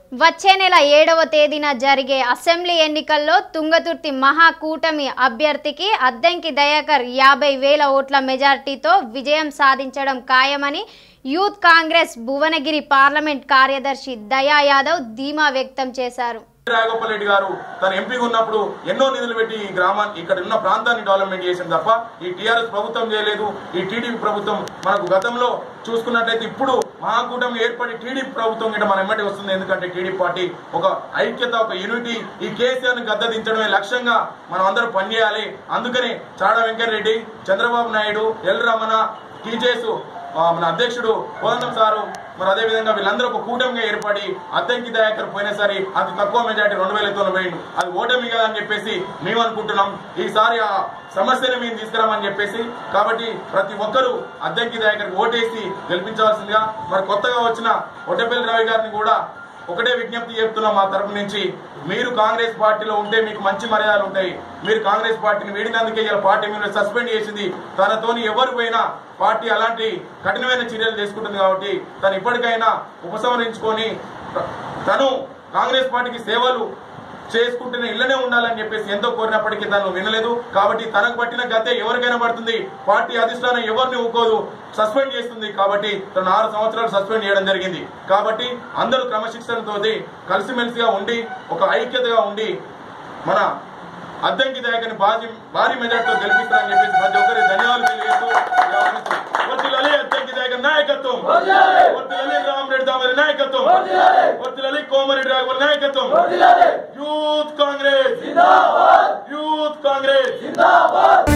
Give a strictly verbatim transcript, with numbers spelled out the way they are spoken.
వచ్చే నెల ఏడవ తేదీన జరిగే అసెంబ్లీ ఎన్నికల్లో తుంగతుర్తి మహాకూటమి అభ్యర్థికి అద్దంకి దయాకర్ యాభై వేల ఓట్ల మెజార్టీతో విజయం సాధించడం ఖాయమని యూత్ కాంగ్రెస్ భువనగిరి పార్లమెంట్ కార్యదర్శి దయా యాదవ్ ధీమా వ్యక్తం చేశారు. రాఘోపాల్ రెడ్డి గారు తన ఎంపీగా ఉన్నప్పుడు ఎన్నో నిధులు పెట్టి ఈ గ్రామాన్ని ఇక్కడ ఉన్న ప్రాంతాన్ని డెవలప్మెంట్ చేసింది తప్ప ఈ టీఆర్ఎస్ ప్రభుత్వం చేయలేదు. ఈ టీడీపీ ప్రభుత్వం మనకు గతంలో చూసుకున్నట్లయితే ఇప్పుడు మహాకూటమి ఏర్పడి టీడీపీ ప్రభుత్వం గిట్ట మన ఎమ్మటి వస్తుంది. ఎందుకంటే టీడీపీ పార్టీ ఒక ఐక్యత, ఒక యూనిటీ, ఈ కేసీఆర్ ని గద్దదించడమే లక్ష్యంగా మనం అందరూ పనిచేయాలి. అందుకని చాడా వెంకటరెడ్డి, చంద్రబాబు నాయుడు, ఎల్ రమణ, టీజేసు మన అధ్యక్షుడు కోదండం సారు, మరి అదేవిధంగా వీళ్ళందరూ ఒక కూటమిగా ఏర్పడి అద్దంకి దయాకర్ పోయినసారి అతి తక్కువ మెజార్టీ రెండు వేల తొమ్మిది అది ఓటమి కదా అని చెప్పేసి మేము అనుకుంటున్నాం. ఈసారి ఆ సమస్యను మేము తీసుకురామని చెప్పేసి కాబట్టి ప్రతి ఒక్కరూ అద్దంకి దయాకర్కి ఓటేసి గెలిపించవలసిందిగా, మరి కొత్తగా వచ్చిన ఒడ్డపల్లి రవి గారిని కూడా ఒకటే విజ్ఞప్తి చేస్తున్నాం మా తరపు నుంచి. మీరు కాంగ్రెస్ పార్టీలో ఉంటే మీకు మంచి మర్యాదలు ఉంటాయి. మీరు కాంగ్రెస్ పార్టీని వీడినందుకే ఇలా పార్టీ మీరు సస్పెండ్ చేసింది. తనతోని ఎవరు పోయినా పార్టీ అలాంటి కఠినమైన చర్యలు తీసుకుంటుంది. కాబట్టి తను ఇప్పటికైనా ఉపసంహరించుకొని తను కాంగ్రెస్ పార్టీకి సేవలు చేసుకుంటూనే ఇళ్లనే ఉండాలని చెప్పేసి ఎంతో కోరినప్పటికీ తను వినలేదు. కాబట్టి తనకు పట్టిన గతే ఎవరికైనా పడుతుంది. పార్టీ అధిష్టానం ఎవరిని ఊకోదు, సస్పెండ్ చేస్తుంది. కాబట్టి తను ఆరు సంవత్సరాలు సస్పెండ్ చేయడం జరిగింది. కాబట్టి అందరూ క్రమశిక్షణతో కలిసిమెలిసిగా ఉండి ఒక ఐక్యతగా ఉండి మన అద్దంకి దయాకర్ని భారీ భారీ మెజార్టీతో గెలిపిస్తారని చెప్పేసి ప్రతి ఒక్కరికి ధన్యవాదాలు తెలియజేస్తూ వర్ధిల్లాలి అద్దంకి దయాకర్ నాయకత్వం, వర్ధిల్లాలి రామరెడ్డి దామరి నాయకత్వం, వర్ధిల్లాలి కోమరెడ్డి రాఘవల్ నాయకత్వం. Youth Congress, youth Congress.